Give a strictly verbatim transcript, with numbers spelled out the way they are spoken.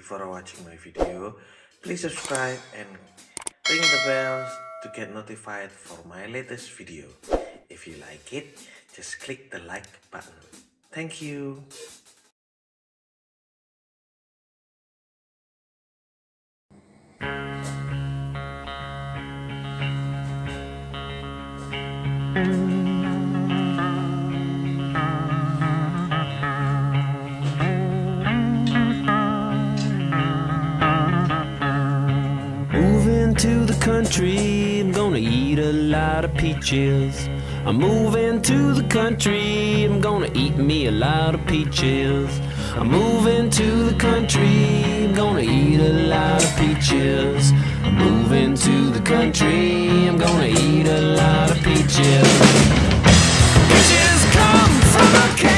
before watching my video, please subscribe and ring the bell to get notified for my latest video. If you like it, just click the like button. Thank you. Moving to the country, I'm gonna eat a lot of peaches. I'm moving to the country, I'm gonna eat me a lot of peaches. I'm moving to the country, I'm gonna eat a lot of peaches. I'm moving to the country, I'm gonna eat a lot of peaches. Peaches come from a can.